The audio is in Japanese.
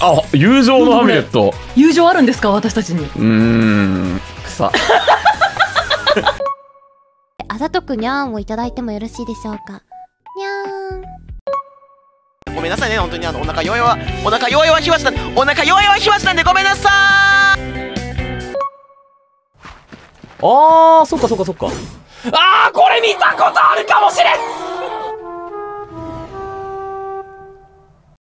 あ、友情のハミレット。 友情あるんですか、私たちに。 草。 あざとくにゃーんをいただいてもよろしいでしょうか。にゃーん。 ごめんなさいね、本当にお腹弱いはひわしたんで、お腹弱いはひわしたんでごめんなさーい。 あー、そっか。あー、これ見たことあるかもしれん。